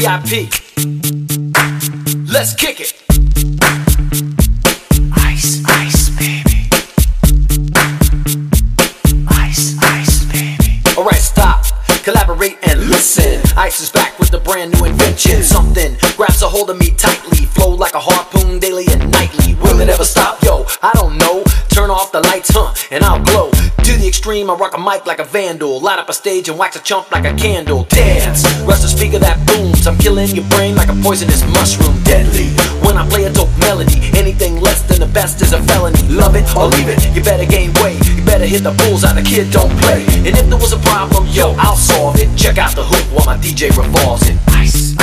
VIP. Let's kick it. Ice, ice, baby. Ice, ice, baby. Alright, stop, collaborate and listen. Ice is back with a brand new invention. Something grabs a hold of me tightly, flow like a harpoon daily and nightly. Will it ever stop? Yo, I don't know. Turn off the lights, and I'll glow. To the extreme, I rock a mic like a vandal. Light up a stage and wax a chump like a candle. Dance, rush the speaker that booms. I'm killing your brain like a poisonous mushroom. Deadly, when I play a dope melody. Anything less than the best is a felony. Love it or leave it, you better gain weight. You better hit the bullseye, the kid don't play. And if there was a problem, yo, I'll solve it. Check out the hook while my DJ revolves it. Ice.